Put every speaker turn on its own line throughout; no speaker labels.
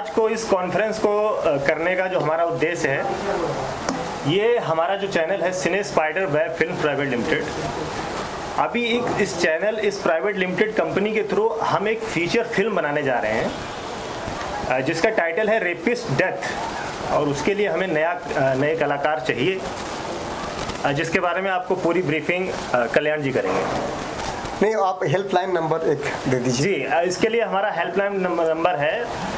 आज को इस कॉन्फ्रेंस को करने का जो हमारा उद्देश्य है, ये हमारा जो चैनल है cine spider web film private limited, अभी इस चैनल इस प्राइवेट लिमिटेड कंपनी के थ्रू हम एक फीचर फिल्म बनाने जा रहे हैं जिसका टाइटल है रेपिस्ट डेथ, और उसके लिए हमें नए कलाकार चाहिए जिसके बारे में आपको पूरी ब्रीफिंग कल्याण जी करेंगे।
नहीं, आप हेल्पलाइन नंबर एक दे दीजिए।
जी, इसके लिए हमारा हेल्पलाइन नंबर है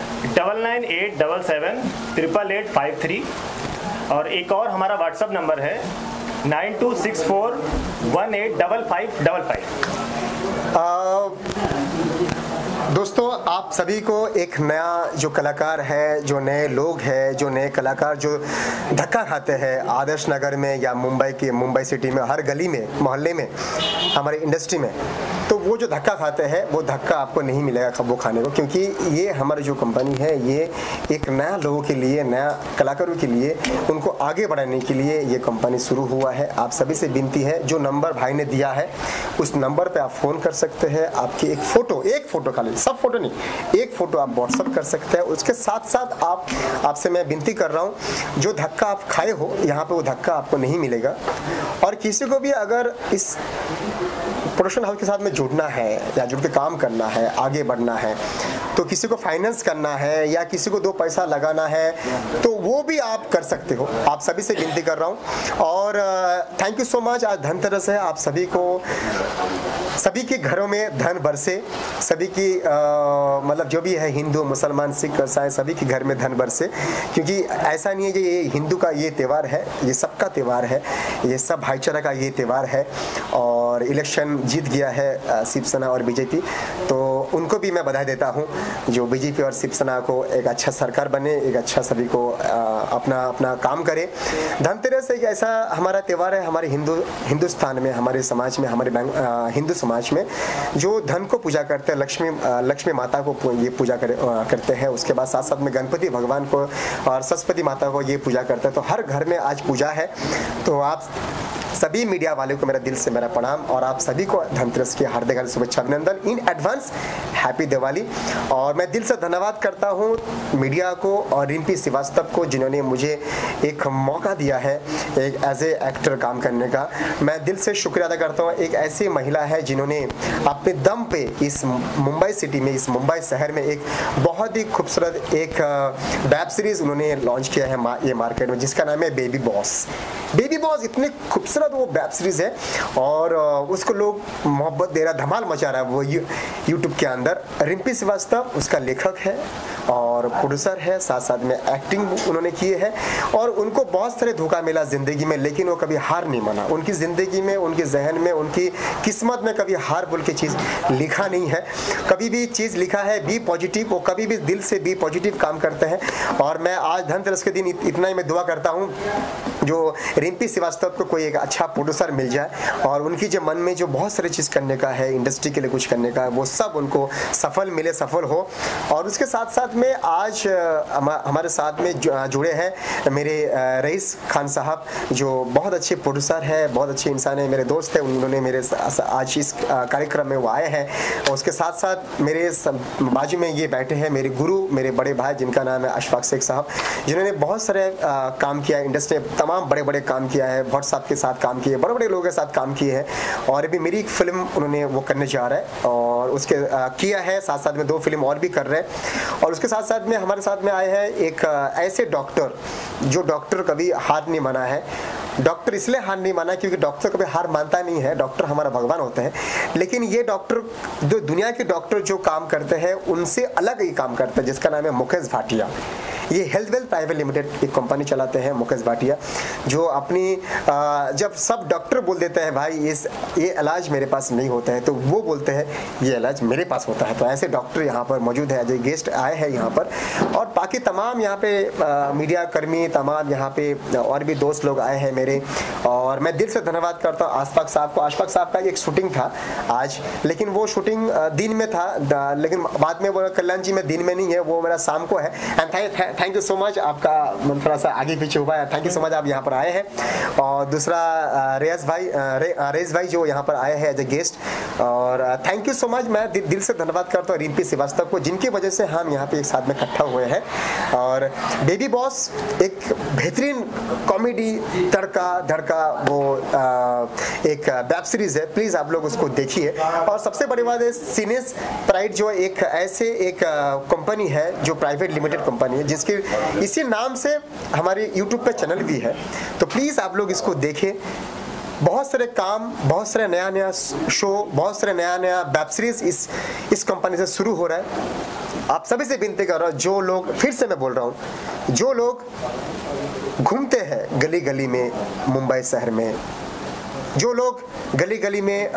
9987778853, और एक और हमारा व्हाट्सएप नंबर है 9264185555।
दोस्तों, आप सभी को एक नया जो कलाकार है, जो नए लोग हैं, जो नए कलाकार जो धक्का खाते हैं आदर्श नगर में या मुंबई सिटी में, हर गली में, मोहल्ले में, हमारे इंडस्ट्री में, तो वो जो धक्का खाते हैं वो धक्का आपको नहीं मिलेगा वो खाने को, क्योंकि ये हमारी जो कंपनी है ये एक नया लोगों के लिए, नया कलाकारों के लिए, उनको आगे बढ़ाने के लिए ये कंपनी शुरू हुआ है। आप सभी से विनती है, जो नंबर भाई ने दिया है उस नंबर पे आप फ़ोन कर सकते हैं। आपकी एक फ़ोटो खाली, सब फोटो नहीं, एक फ़ोटो आप व्हाट्सअप कर सकते हैं। उसके साथ साथ आपसे मैं विनती कर रहा हूँ, जो धक्का आप खाए हो यहाँ पे वो धक्का आपको नहीं मिलेगा। और किसी को भी अगर इस प्रोडक्शन हाउस के साथ में जुड़ना है या जुड़ के काम करना है, आगे बढ़ना है, तो किसी को फाइनेंस करना है या किसी को 2 पैसा लगाना है, तो वो भी आप कर सकते हो। आप सभी से विनती कर रहा हूँ। और थैंक यू सो मच। आज धनतेरस है, आप सभी के घरों में धन बरसे, सभी की मतलब जो भी है, हिंदू, मुसलमान, सिख, ईसाई, सभी के घर में धन बरसे, क्योंकि ऐसा नहीं है कि ये हिंदू का ये त्यौहार है, ये सबका त्यौहार है, ये सब भाईचारा का ये त्यौहार है। और इलेक्शन जीत गया है शिवसेना और बीजेपी, तो उनको भी मैं बधाई देता हूँ, जो बीजेपी और शिवसेना को एक अच्छा सरकार बने, एक अच्छा सभी को अपना काम करे। धनतेरस एक ऐसा हमारा त्यौहार है हमारे हिंदुस्तान में, हमारे समाज में, हमारे हिंदू समाज में, जो धन को पूजा करते हैं, लक्ष्मी माता को ये पूजा करते हैं। उसके बाद साथ साथ में गणपति भगवान को और सरस्वती माता को ये पूजा करते हैं। तो हर घर में आज पूजा है। तो आप सभी मीडिया वाले को मेरा दिल से मेरा प्रणाम, और आप सभी को धनतेरस की हार्दिक शुभेच्छा, अभिनंदन, इन एडवांस हैप्पी दिवाली। और मैं दिल से धन्यवाद करता हूँ मीडिया को और रिम्पी श्रीवास्तव को, जिन्होंने मुझे एक मौका दिया है एक एज ए एक्टर काम करने का। मैं दिल से शुक्रिया अदा करता हूँ। एक ऐसी महिला है जिन्होंने अपने दम पे इस मुंबई सिटी में, इस मुंबई शहर में एक बहुत ही खूबसूरत एक वेब सीरीज उन्होंने लॉन्च किया है ये मार्केट में, जिसका नाम है बेबी बॉस। बेबी बॉस इतने खूबसूरत वो वेब सीरीज है, और उसको लोग मोहब्बत दे रहा, धमाल मचा रहा है वो यूट्यूब के अंदर। रिम्पी श्रीवास्तव उसका लेखक है और प्रोड्यूसर है, साथ साथ में एक्टिंग उन्होंने की है। और उनको बहुत सारे धोखा मिला जिंदगी में, लेकिन वो कभी हार नहीं माना। उनकी जिंदगी में, उनके जहन में, उनकी किस्मत में कभी हार बोल के चीज़ लिखा नहीं है। कभी भी चीज़ लिखा है बी पॉजिटिव, वो कभी भी दिल से बी पॉजिटिव काम करते हैं। और मैं आज धनतेरस के दिन इतना ही मैं दुआ करता हूँ, जो रिम्पी श्रीवास्तव को कोई एक अच्छा प्रोड्यूसर मिल जाए, और उनकी जो मन में जो बहुत सारी चीज़ करने का है, इंडस्ट्री के लिए कुछ करने का है, वो सब उनको सफल मिले, सफल हो। और उसके साथ साथ में आज हमारे साथ में जुड़े हैं मेरे रईस खान साहब, जो बहुत अच्छे प्रोड्यूसर है, बहुत अच्छे इंसान है, मेरे दोस्त हैं। उन्होंने मेरे आज इस कार्यक्रम में वो आए हैं। और उसके साथ साथ मेरे बाजू में ये बैठे हैं मेरे गुरु, मेरे बड़े भाई, जिनका नाम है अशफाक शेख साहब, जिन्होंने बहुत सारे काम किया इंडस्ट्री में, तमाम बड़े काम किया है, भट्ट साहब के साथ काम किए, बड़े लोगों के साथ काम किए हैं। और अभी मेरी एक फिल्म उन्होंने वो करने जा रहा है, और उसके किया है, साथ साथ में 2 फिल्म और भी कर रहे हैं। और उसके साथ साथ में हमारे साथ में आए हैं एक ऐसे डॉक्टर, जो डॉक्टर कभी हार नहीं माना है। डॉक्टर इसलिए हार नहीं माना क्योंकि डॉक्टर कभी हार मानता नहीं है, डॉक्टर हमारा भगवान होते हैं। लेकिन ये डॉक्टर, जो दुनिया के डॉक्टर जो काम करते हैं उनसे अलग ही काम करते हैं, जिसका नाम है मुकेश भाटिया। ये हेल्थ वेल्थ प्राइवेट लिमिटेड एक कंपनी चलाते हैं मुकेश भाटिया, जो अपनी जब सब डॉक्टर बोल देते हैं भाई ये इलाज मेरे पास नहीं होता है, तो वो बोलते हैं ये इलाज मेरे पास होता है। तो ऐसे डॉक्टर यहाँ पर मौजूद है, जो गेस्ट आए हैं यहाँ पर, और बाकी तमाम यहाँ पे मीडिया कर्मी, तमाम यहाँ पे और भी दोस्त लोग आए हैं मेरे। और मैं दिल से धन्यवाद करता हूँ अशफाक साहब को। अशफाक साहब का एक शूटिंग था आज, लेकिन वो शूटिंग दिन में था, लेकिन बाद में वो कल्याण जी में दिन में नहीं है, वो मेरा शाम को है। And thank you so much, आपका मन थोड़ा सा आगे पीछे हुआ है, थैंक यू सो मच आप यहाँ पर आए हैं। और दूसरा रेज भाई जो यहाँ पर आए हैं एज ए गेस्ट, और थैंक यू सो मच। मैं दिल से धन्यवाद करता हूँ रिम्पी श्रीवास्तव को, जिनकी वजह से हम यहाँ पे एक साथ में इकट्ठा हुए हैं। और बेबी बॉस एक बेहतरीन कॉमेडी तड़का धड़का वो एक वेब सीरीज है, प्लीज आप लोग उसको देखिए। और सबसे बड़ी बात है सिनेस प्राइड जो एक ऐसे एक कंपनी है जो प्राइवेट लिमिटेड कंपनी है, जिसके इसी नाम से हमारे यूट्यूब पे चैनल भी है, तो प्लीज आप लोग इसको देखें। बहुत सारे काम, बहुत सारे नया नया शो, बहुत सारे नया नया वेब सीरीज इस कंपनी से शुरू हो रहा है। आप सभी से विनती कर रहा हूँ, जो लोग, फिर से मैं बोल रहा हूँ, जो लोग घूमते हैं गली गली में मुंबई शहर में, जो लोग गली गली में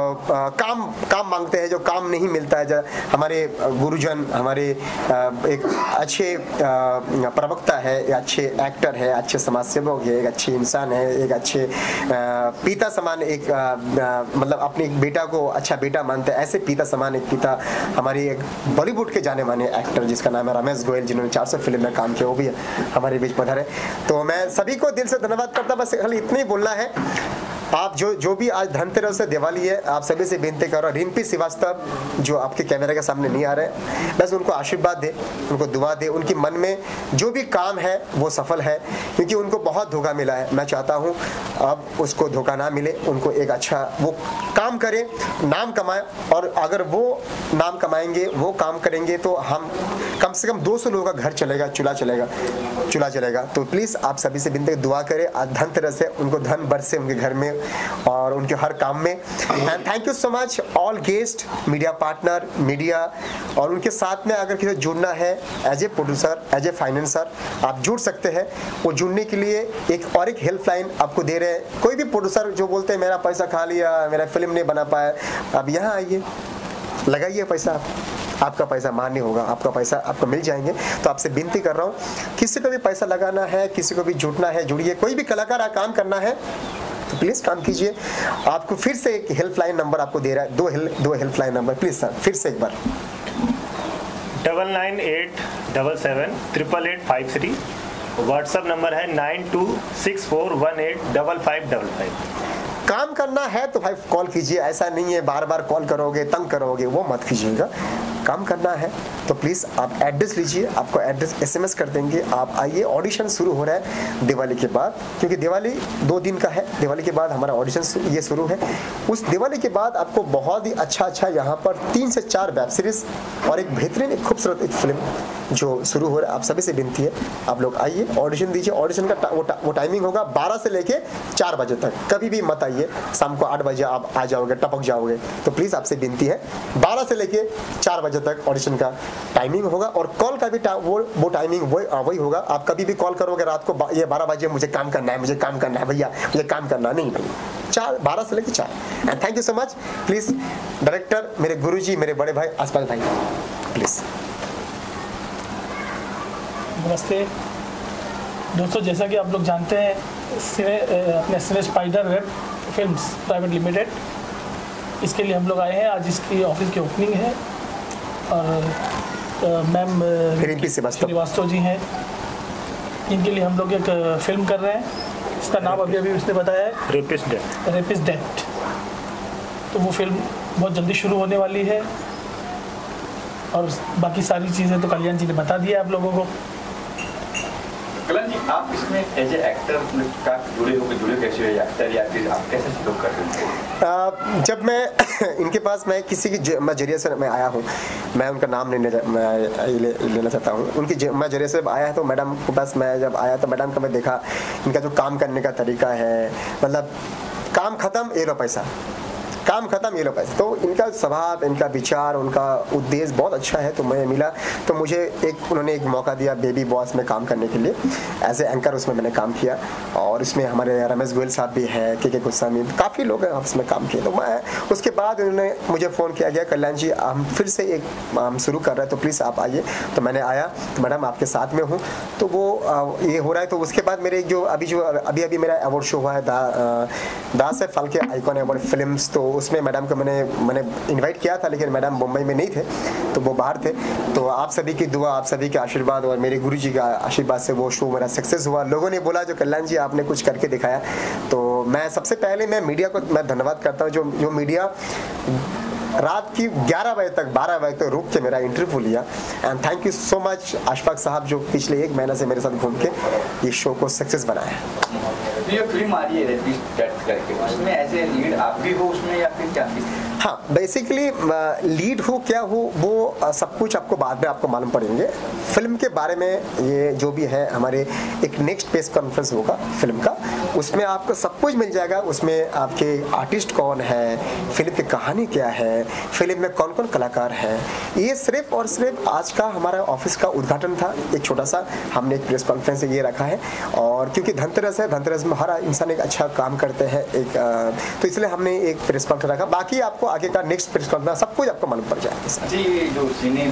काम मांगते हैं, जो काम नहीं मिलता है, हमारे गुरुजन, हमारे एक अच्छे प्रवक्ता है, अच्छे एक्टर है, अच्छे समाज सेवक है, एक अच्छे इंसान है, एक अच्छे पिता समान, एक मतलब अपने बेटा को अच्छा बेटा मानते हैं, ऐसे पिता समान एक पिता हमारी एक बॉलीवुड के जाने माने एक्टर जिसका नाम है रमेश गोयल, जिन्होंने 400 फिल्म में काम किया, वो भी हमारे बीच पधारे। तो मैं सभी को दिल से धन्यवाद करता, बस खाली इतना ही बोलना है। आप जो भी आज धनतेरस से दिवाली है, आप सभी से विनती कर रहा हूँ, रिम्पी श्रीवास्तव जो आपके कैमरे के सामने नहीं आ रहे, बस उनको आशीर्वाद दे, उनको दुआ दे, उनकी मन में जो भी काम है वो सफल है, क्योंकि उनको बहुत धोखा मिला है। मैं चाहता हूँ अब उसको धोखा ना मिले, उनको एक अच्छा वो काम करे, नाम कमाए, और अगर वो नाम कमाएंगे, वो काम करेंगे, तो हम कम से कम 200 लोगों का घर चलेगा, चूल्हा चलेगा। तो प्लीज़ आप सभी से विनती दुआ करें, आज धनतेरस है, उनको धन बरसे उनके घर में और उनके हर काम में। And thank you so much all guest, media partner, media, और उनके साथ में अगर किसी जुड़ना है as a producer, as a financer, आप जुड़ सकते हैं। वो जुड़ने के लिए एक और एक हेल्पलाइन आपको दे रहे हैं। कोई भी प्रोड्यूसर जो बोलते हैं मेरा पैसा खा लिया, मेरा फिल्म नहीं बना पाया, अब यहाँ आइए, लगाइए पैसा, आपका पैसा मान्य होगा, आपका पैसा आपको मिल जाएंगे। तो आपसे विनती कर रहा हूँ, किसी को भी पैसा लगाना है, किसी को भी जुटना है, जुड़िए। कोई भी कलाकार काम करना है तो प्लीज काम कीजिए। आपको फिर से एक हेल्पलाइन नंबर आपको दे रहा है, दो हेल्पलाइन नंबर, प्लीज सर फिर से एक बार।
9987788853। व्हाट्सएप नंबर है 9264185555।
काम करना है तो भाई कॉल कीजिए, ऐसा नहीं है बार बार कॉल करोगे, तंग करोगे, वो मत कीजिएगा। काम करना है तो प्लीज़ आप एड्रेस लीजिए, आपको एड्रेस SMS कर देंगे, आप आइए। ऑडिशन शुरू हो रहा है दिवाली के बाद, क्योंकि दिवाली 2 दिन का है, दिवाली के बाद हमारा ऑडिशन ये शुरू है। उस दिवाली के बाद आपको बहुत ही अच्छा यहाँ पर 3 से 4 वेब सीरीज और एक बेहतरीन, एक खूबसूरत एक फिल्म जो शुरू हो रहा है। आप सभी से विनती है, आप लोग आइए, ऑडिशन दीजिए। ऑडिशन का वो टाइमिंग होगा 12 से लेके 4 बजे तक। कभी भी मत आइए, शाम को 8 बजे आप आ जाओगे, टपक जाओगे। तो प्लीज़ आपसे विनती है, 12 से लेके 4 बजे तक ऑडिशन का टाइमिंग होगा। और कॉल का भी वो टाइमिंग वही होगा। आप कभी भी कॉल करोगे रात को, ये 12 बजे मुझे काम करना है, मुझे काम करना है भैया, मुझे काम करना नहीं, 12 से लेके 4। And thank you so much. Please director, मेरे गुरुजी, मेरे बड़े भाई आसपास भाई, प्लीज़।
नमस्ते दोस्तों, जैसा कि आप लोग जानते हैं, अपने cine spider web films private limited, इसके लिए हम लोग आए हैं। आज इसकी ऑफिस की ओपनिंग है और मैम
रिम्पी
श्रीवास्तव जी हैं, इनके लिए हम लोग एक फिल्म कर रहे हैं। इसका नाम अभी उसने बताया है, रेपिस्ट डेथ। तो वो फिल्म बहुत जल्दी शुरू होने वाली है और बाकी सारी चीज़ें तो कल्याण जी ने बता दिया आप लोगों को।
कल्याण जी, आप इसमें एज ए एक्टर जुड़े कैसे हुए, एक्टर या फिर आप कैसे शुरू कर रहे हैं?
जब मैं इनके पास, मैं किसी की जरिए से मैं आया हूँ, मैं उनका नाम नहीं लेना चाहता हूँ। उनकी मैं जरिए से आया है, तो मैडम के पास मैं जब आया तो मैडम का मैं देखा इनका जो काम करने का तरीका है, मतलब काम खत्म ये लो पैसा, काम खत्म ये लो पैसा। तो इनका स्वभाव, इनका विचार, उनका उद्देश्य बहुत अच्छा है। तो मैं मिला तो मुझे उन्होंने एक मौका दिया बेबी बॉस में काम करने के लिए, एज ए एंकर उसमें मैंने काम किया। और इसमें हमारे रमेश गोयल साहब भी है, के गोस्वामी, काफ़ी लोग हैं उसमें काम किए। तो मैं उसके बाद उन्होंने मुझे फ़ोन किया गया, कल्याण जी हम फिर से हम शुरू कर रहे हैं, तो प्लीज़ आप आइए। तो मैंने आया, तो मैडम आपके साथ में हूँ, तो वो ये हो रहा है। तो उसके बाद मेरे अभी मेरा अवार्ड शो हुआ है, 10 से फल के आइकॉन अवार्ड फिल्म्स, तो उसमें मैडम को मैंने इनवाइट किया था, लेकिन मैडम मुंबई में नहीं थे, तो वो बाहर थे। तो आप सभी की दुआ, आप सभी के आशीर्वाद और मेरे गुरुजी का आशीर्वाद से वो शो मेरा सक्सेस हुआ। लोगों ने बोला जो कल्याण जी आपने कुछ करके दिखाया, तो मैं सबसे पहले मैं मीडिया को मैं धन्यवाद करता हूँ, जो मीडिया रात की 11 बजे तक 12 बजे तक रुक के मेरा इंटरव्यू लिया। And thank you so much Ashfaq साहब, जो पिछले 1 महीना से मेरे साथ घूम के ये शो को सक्सेस बनाया।
ये फिल्म आ रही है रेपिस्ट डेथ करके, उसमें ऐसे लीड आप भी हो उसमें या फिर क्या?
हाँ, बेसिकली लीड हो क्या हो वो सब कुछ आपको बाद में आपको मालूम पड़ेंगे। फिल्म के बारे में ये जो भी है, हमारे एक नेक्स्ट प्रेस कॉन्फ्रेंस होगा फिल्म का, उसमें आपको सब कुछ मिल जाएगा। उसमें आपके आर्टिस्ट कौन है, फिल्म की कहानी क्या है, फिल्म में कौन कौन कलाकार हैं। ये सिर्फ और सिर्फ आज का हमारा ऑफिस का उद्घाटन था, एक छोटा सा हमने एक प्रेस कॉन्फ्रेंस ये रखा है। और क्योंकि धनतेरस है, धनतेरस में हर इंसान एक अच्छा काम करते हैं तो इसलिए हमने एक प्रेस कॉन्फ्रेंस रखा। बाकी आपको आगे का नेक्स्ट प्रेस कॉन्फ्रेंस सब कुछ आपको मालूम पड़ जाएगा।
जी, जो सिने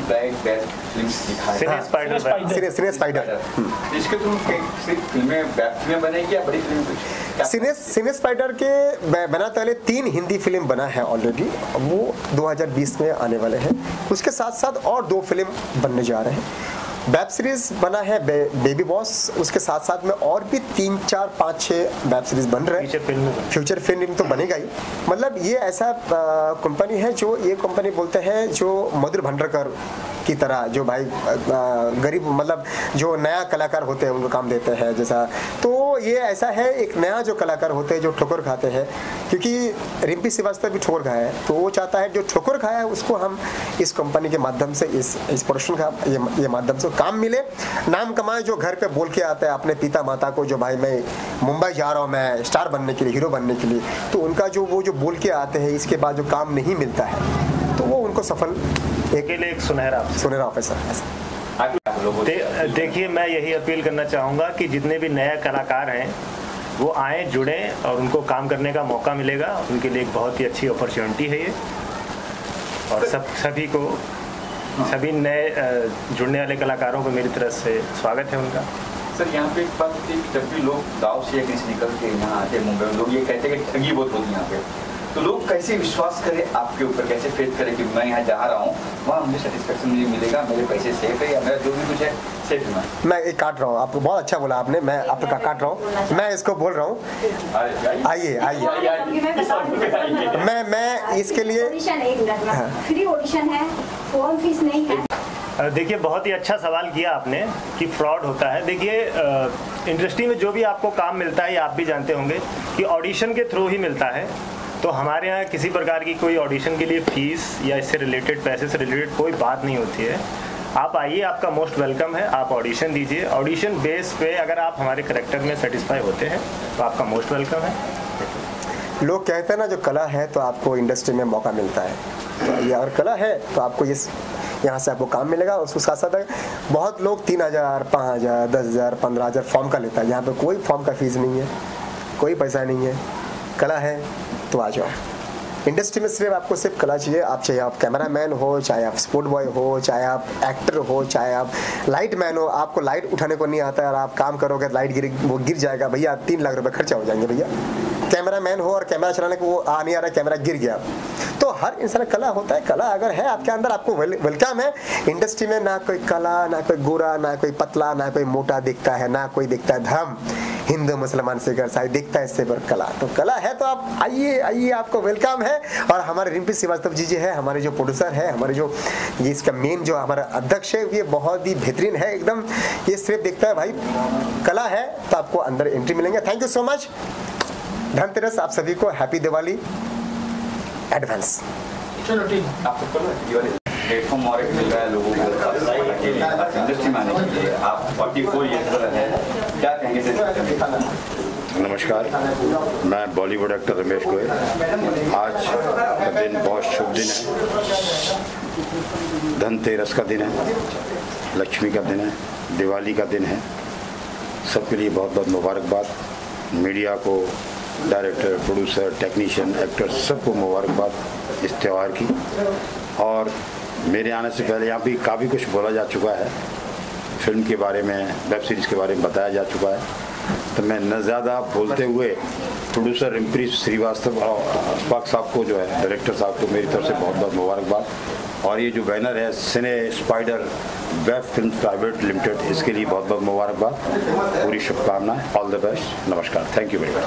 स्पाइडर इसके थ्रू सिर्फ फिल्में वेब फिल्में बनेगी या बड़ी फिल्म कुछ?
सिने स्पाइडर के बना पहले 3 हिंदी फिल्म बना है ऑलरेडी, वो 2020 में आने वाले हैं। उसके साथ साथ और 2 फिल्म बनने जा रहे हैं। वेब सीरीज बना है बेबी बॉस, उसके साथ साथ में और भी 3, 4, 5, 6 वेब सीरीज बन रहे हैं। फ्यूचर फिल्म तो बनेगा ही। मतलब ये ऐसा कंपनी है जो ये कंपनी बोलते हैं जो मधुर भंडारकर की तरह, जो भाई गरीब मतलब जो नया कलाकार होते हैं उनको काम देते हैं जैसा। तो ये ऐसा है, एक नया जो कलाकार होते हैं जो ठोकर खाते हैं, क्योंकि रिम्पी श्रीवास्तव भी ठोकर खाया है, तो वो चाहता है जो ठोकर खाया है उसको हम इस कंपनी के माध्यम से, इस प्रोडक्शन का ये माध्यम से काम मिले, नाम कमाए। जो घर पे बोल के आता है अपने पिता माता को जो भाई मैं मुंबई जा रहा हूँ मैं स्टार बनने के लिए, हीरो बनने के लिए, तो उनका जो वो जो बोल के आते हैं, इसके बाद जो काम नहीं मिलता है तो वो उनको सफल एक सुनहरा ऑफिसर है।
देखिए, मैं यही अपील करना चाहूँगा कि जितने भी नए कलाकार हैं वो आए, जुड़े और उनको काम करने का मौका मिलेगा। उनके लिए एक बहुत ही अच्छी अपॉर्चुनिटी है ये। और सभी को, सभी नए जुड़ने वाले कलाकारों को मेरी तरफ से स्वागत है उनका।
सर, यहाँ पे एक बात थी, जब भी लोग गाँव से कहीं से निकल के यहाँ आते हैं मुंबई में, लोग ये कहते हैं कि ठगी बहुत होती है यहाँ पे, तो लोग कैसे विश्वास करें आपके ऊपर, कैसे फेथ करें कि मैं यहाँ जा रहा हूँ, वहाँ मुझे सेटिस्फेक्शन मुझे मिलेगा, मेरे पैसे सेफ है या मेरा जो भी कुछ है सेफ है?
मैं एक काट रहा हूँ, आपको बहुत अच्छा बोला आपने, मैं आपका काट रहा हूँ, मैं इसको बोल रहा हूँ। आइए मैं इसके लिए
फ्री ऑडिशन है, फॉर्म फीस नहीं है।
देखिए, बहुत ही अच्छा सवाल किया आपने कि फ्रॉड होता है। देखिए, इंडस्ट्री में जो भी आपको काम मिलता है, ये आप भी जानते होंगे कि ऑडिशन के थ्रू ही मिलता है। तो हमारे यहाँ किसी प्रकार की कोई ऑडिशन के लिए फीस या इससे रिलेटेड, पैसे से रिलेटेड कोई बात नहीं होती है। आप आइए, आपका मोस्ट वेलकम है, आप ऑडिशन दीजिए। ऑडिशन बेस पे अगर आप हमारे करैक्टर में सेटिस्फाई होते हैं तो आपका मोस्ट वेलकम है।
लोग कहते हैं ना, जो कला है तो आपको इंडस्ट्री में मौका मिलता है, तो ये अगर कला है तो आपको यहाँ से आपको काम मिलेगा। उसके साथ साथ बहुत लोग 3000, 5000, 10,000, 15,000 फॉर्म का लेता है। यहाँ पे कोई फॉर्म का फीस नहीं है, कोई पैसा नहीं है। कला है तो आ जाओ। इंडस्ट्री में सिर्फ आपको सिर्फ कला चाहिए। आप चाहे आप कैमरामैन हो, चाहे आप स्पोर्ट बॉय हो, चाहे आप एक्टर हो, चाहे आप लाइट मैन हो, आपको लाइट उठाने को नहीं आता है और आप काम करोगे लाइट गिर जाएगा भैया, 3 लाख रुपए खर्चा हो जाएंगे भैया। कैमरामैन हो और कैमरा चलाने को वो नहीं आ रहा, कैमरा गिर गया। तो हर इंसान कला होता है। कला अगर है आपके अंदर, आपको वेलकम है। इंडस्ट्री में ना कोई कला, ना कोई गोरा, ना कोई पतला, ना कोई मोटा दिखता है, ना कोई दिखता है धर्म, हिंदू मुसलमान सिख ईसाई दिखता है, इससे पर कला। तो कला है तो आप आइए, आपको वेलकम है। और हमारे रिम्पी श्रीवास्तव जी है, हमारे जो प्रोड्यूसर है, हमारे जो ये इसका मेन जो हमारा अध्यक्ष है, ये बहुत ही बेहतरीन है एकदम। ये सिर्फ देखता है भाई कला है तो आपको अंदर एंट्री मिलेंगे। Thank you so much. Dhanteras आप सभी को हैप्पी दिवाली एडवांस।
चलो ठीक,
आपको प्लेटफॉर्म और मिल रहा है लोगों को इंडस्ट्री में आने के लिए। आप 44 ईयर्स हैं, क्या कहेंगे?
नमस्कार, मैं बॉलीवुड एक्टर रमेश गोयल। आज का दिन बहुत शुभ दिन है। धनतेरस का दिन है, लक्ष्मी का दिन है, दिवाली का दिन है। सबके लिए बहुत बहुत मुबारकबाद। मीडिया को, डायरेक्टर, प्रोड्यूसर, टेक्नीशियन, एक्टर, सबको मुबारकबाद इस त्यौहार की। और मेरे आने से पहले यहाँ भी काफ़ी कुछ बोला जा चुका है। फिल्म के बारे में, वेब सीरीज़ के बारे में बताया जा चुका है। तो मैं न ज़्यादा बोलते हुए प्रोड्यूसर रिम्प्री श्रीवास्तव और अशफाक साहब को जो है डायरेक्टर साहब को मेरी तरफ से बहुत बहुत मुबारकबाद। और ये जो बैनर है cine spider web film private limited, इसके लिए बहुत बहुत मुबारकबाद, पूरी शुभकामनाएं, ऑल द बेस्ट, नमस्कार, थैंक यू वेरी मच।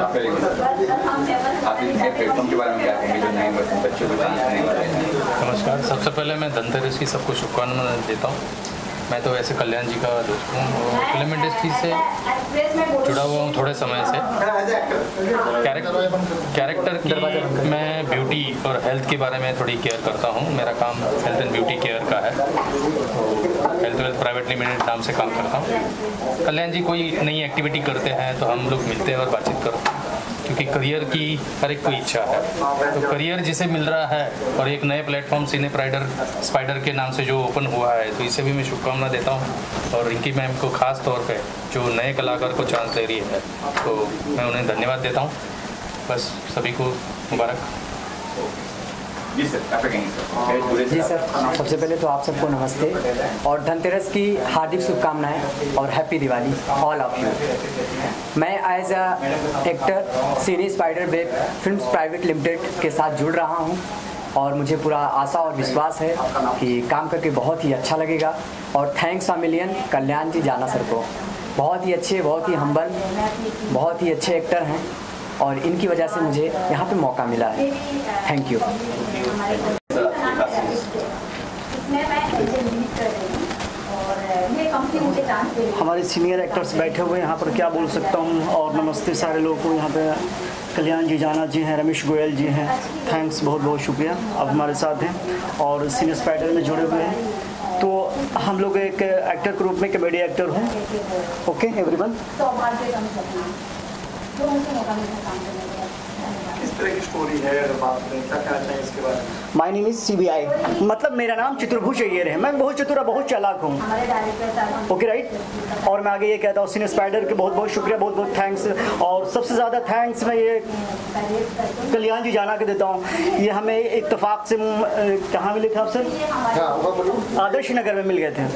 नमस्कार, सबसे पहले मैं धनतेरस की सबको शुभकामनाएं देता हूँ। मैं तो वैसे कल्याण जी का दोस्त हूँ और फिल्म इंडस्ट्री से जुड़ा हुआ हूँ थोड़े समय से। कैरेक्टर की मैं ब्यूटी और हेल्थ के बारे में थोड़ी केयर करता हूँ। मेरा काम हेल्थ एंड ब्यूटी केयर का है, हेल्थ वेल्थ प्राइवेट लिमिटेड नाम से काम करता हूँ। कल्याण जी कोई नई एक्टिविटी करते हैं तो हम लोग मिलते हैं और बातचीत करते हैं, क्योंकि करियर की हर एक को इच्छा है। तो करियर जिसे मिल रहा है और एक नए प्लेटफॉर्म सिने स्पाइडर के नाम से जो ओपन हुआ है, तो इसे भी मैं शुभकामना देता हूँ। और रिंकी मैम को खास तौर पे जो नए कलाकार को चांस दे रही है, तो मैं उन्हें धन्यवाद देता हूँ। बस सभी को मुबारक।
जी सर,
सबसे पहले तो आप सबको नमस्ते और धनतेरस की हार्दिक शुभकामनाएं और happy Diwali all of you. मैं as a actor cine spider web films private limited के साथ जुड़ रहा हूं और मुझे पूरा आशा और विश्वास है कि काम करके बहुत ही अच्छा लगेगा। और थैंक्स अ मिलियन कल्याण जी जाना सर को, बहुत ही अच्छे, बहुत ही हम्बल, बहुत ही अच्छे एक्टर हैं और इनकी वजह से मुझे यहाँ पे मौका मिला है। Thank you.
हमारे सीनियर एक्टर्स बैठे हुए यहाँ पर, क्या बोल सकता हूँ। और नमस्ते सारे लोगों को। यहाँ पे कल्याण जी जाना जी हैं, रमेश गोयल जी हैं, थैंक्स, बहुत बहुत शुक्रिया, आप हमारे साथ हैं और सिने स्पाइडर में जुड़े हुए हैं। तो हम लोग एक एक्टर के रूप में कॉमेडी एक्टर हूँ। Okay everyone.
किस तरह की स्टोरी है, अगर बात करें क्या कहना चाहिए इसके बारे में?
माय नेम इज CBI, मतलब मेरा नाम चतुर्भुज अय्यर है। मैं बहुत चतुर, बहुत चालाक हूँ। Okay right. और मैं आगे ये कहता हूँ सिने स्पाइडर के बहुत बहुत शुक्रिया, बहुत बहुत थैंक्स। और सबसे ज़्यादा थैंक्स मैं ये कल्याण जी जाना के देता हूँ। ये हमें इत्तेफाक से कहाँ मिले थे आप सर? आदर्श नगर में मिल गए थे,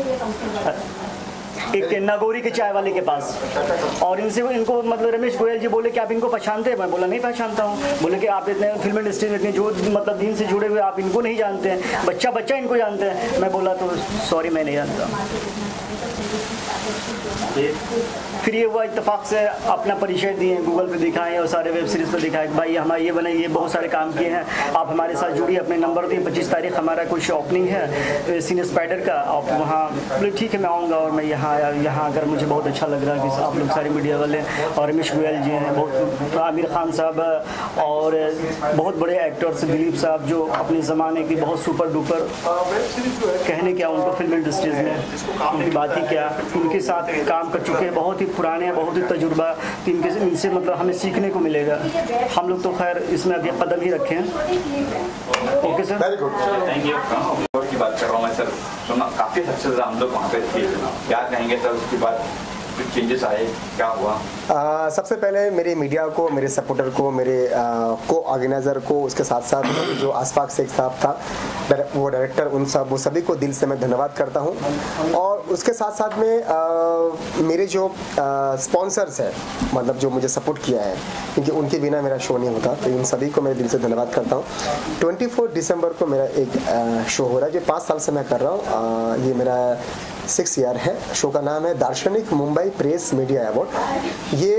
एक नगौरी के चाय वाले के पास। और इनको मतलब रमेश गोयल जी बोले कि आप इनको पहचानते हैं? मैं बोला नहीं पहचानता हूँ। बोले कि आप इतने फिल्म इंडस्ट्री में इतने जो मतलब दिन से जुड़े हुए, आप इनको नहीं जानते हैं, बच्चा इनको जानते हैं। मैं बोला तो सॉरी, मैं नहीं जानता। फिर ये हुआ इत्तेफाक से अपना परिचय दिए, गूगल पे दिखाएं और सारे वेब सीरीज़ पे दिखाएं कि भाई हमारे ये बने, ये बहुत सारे काम किए हैं, आप हमारे साथ जुड़िए, अपने नंबर दिए। 25 तारीख हमारा कुछ ओपनिंग है सिने स्पाइडर का, आप वहाँ बोले ठीक है मैं आऊँगा। और मैं यहाँ आया। यहाँ अगर मुझे बहुत अच्छा लग रहा है कि आप लोग सारे मीडिया वाले और रमेश गोयल जी हैं, बहुत आमिर खान साहब और बहुत बड़े एक्टर्स, दिलीप साहब जो अपने ज़माने की बहुत सुपर डुपर, कहने क्या उनको फिल्म इंडस्ट्रीज़ में उनकी बात ही क्या, उनके साथ काम कर चुके हैं, बहुत ही पुराने, बहुत ही तजुर्बा, इनसे मतलब हमें सीखने को मिलेगा। हम लोग तो खैर इसमें अभी कदम ही रखे हैं। Okay sir,
very good, thank you. की बात कर रहा हूँ मैं सर, सुना काफ़ी सक्सेस हम लोग वहाँ पे थे, क्या कहेंगे सर उसके बाद चेंजेस आए, क्या हुआ?
सबसे पहले मेरे मीडिया को, मेरे सपोर्टर को, मेरे को ऑर्गेनाइज़र को, उसके साथ साथ जो अशफाक शेख साहब था वो डायरेक्टर, उन सब वो सभी को दिल से मैं धन्यवाद करता हूँ। और उसके साथ साथ में मेरे जो स्पॉन्सर्स हैं, मतलब जो मुझे सपोर्ट किया है, क्योंकि उनके बिना मेरा शो नहीं होता, तो इन सभी को मैं दिल से धन्यवाद करता हूँ। 24 दिसंबर को मेरा एक शो हो रहा है जो 5 साल से मैं कर रहा हूँ। ये मेरा 6 ईयर है। शो का नाम है दार्शनिक मुंबई प्रेस मीडिया अवार्ड। ये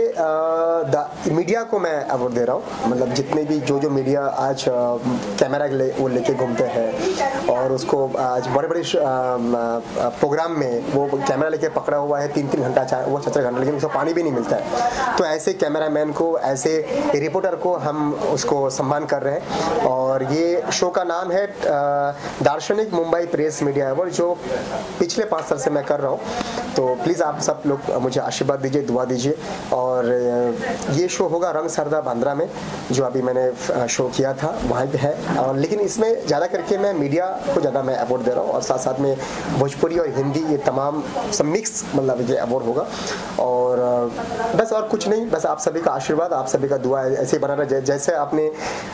मीडिया को मैं अवार्ड दे रहा हूँ, मतलब जितने भी जो मीडिया आज कैमरा वो लेके घूमते हैं और उसको आज बड़े बड़े प्रोग्राम में वो कैमरा लेके पकड़ा हुआ है 3-3 घंटा, 4-4 घंटा, लेकिन उसको पानी भी नहीं मिलता है। तो ऐसे कैमरामैन को, ऐसे रिपोर्टर को हम उसको सम्मान कर रहे हैं। और ये शो का नाम है दार्शनिक मुंबई प्रेस मीडिया अवार्ड, जो पिछले 5 साल से मैं कर रहा हूँ। तो प्लीज़ आप सब लोग मुझे आशीर्वाद दीजिए, दुआ दीजिए। और ये शो होगा रंग सरदा बांद्रा में, जो अभी मैंने शो किया था वहाँ पे है। और लेकिन इसमें ज़्यादा करके मैं मीडिया को ज़्यादा मैं अवार्ड दे रहा हूँ, और साथ साथ में भोजपुरी और हिंदी ये तमाम सब मिक्स, मतलब ये अवार्ड होगा। और बस और कुछ नहीं, बस आप सभी का आशीर्वाद, आप सभी का दुआ ऐसे ही बना रहा। जैसे आपने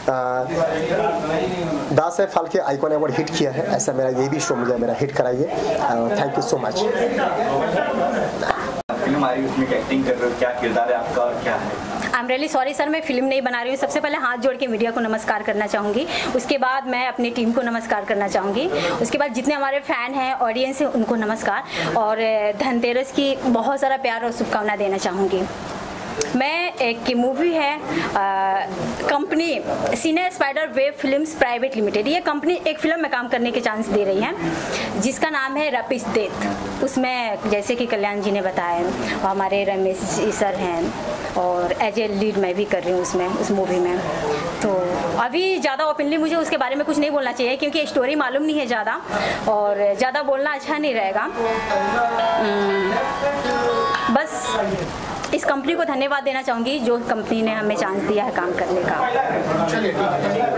Das Phalke icon award hit किया है, ऐसा मेरा ये भी शो मुझे मेरा हिट कराइए। Thank you so much.
Film film आ रही है, उसमें एक्टिंग कर रहे हो, क्या किरदार है आपका और क्या है?
I am really sorry sir, मैं फिल्म नहीं बना रही हूँ। सबसे पहले हाथ जोड़ के मीडिया को नमस्कार करना चाहूँगी, उसके बाद मैं अपनी टीम को नमस्कार करना चाहूँगी, उसके बाद जितने हमारे फ़ैन हैं, ऑडियंस है, उनको नमस्कार, और धनतेरस की बहुत सारा प्यार और शुभकामना देना चाहूँगी। मैं एक मूवी है company cine spider web films private limited, ये कंपनी एक फ़िल्म में काम करने के चांस दे रही है जिसका नाम है रपिस डेथ। उसमें जैसे कि कल्याण जी ने बताया, हमारे रमेश जी सर हैं और एज ए लीड मैं भी कर रही हूँ उसमें, उस मूवी में। तो अभी ज़्यादा ओपनली मुझे उसके बारे में कुछ नहीं बोलना चाहिए क्योंकि स्टोरी मालूम नहीं है ज़्यादा, और ज़्यादा बोलना अच्छा नहीं रहेगा। बस इस कंपनी को धन्यवाद देना चाहूँगी जो कंपनी ने हमें चांस दिया है काम करने का।